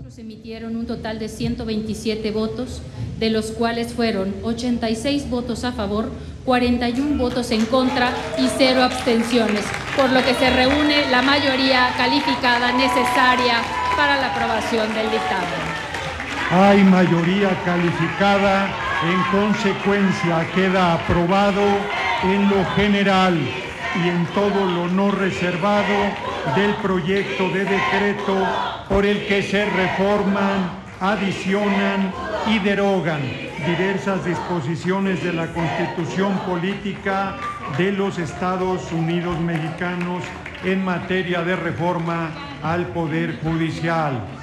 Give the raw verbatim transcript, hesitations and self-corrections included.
Se emitieron un total de ciento veintisiete votos, de los cuales fueron ochenta y seis votos a favor, cuarenta y un votos en contra y cero abstenciones, por lo que se reúne la mayoría calificada necesaria para la aprobación del dictamen. Hay mayoría calificada, en consecuencia queda aprobado en lo general y en todo lo no reservado del proyecto de decreto por el que se reforman, adicionan y derogan diversas disposiciones de la Constitución Política de los Estados Unidos Mexicanos en materia de reforma al Poder Judicial.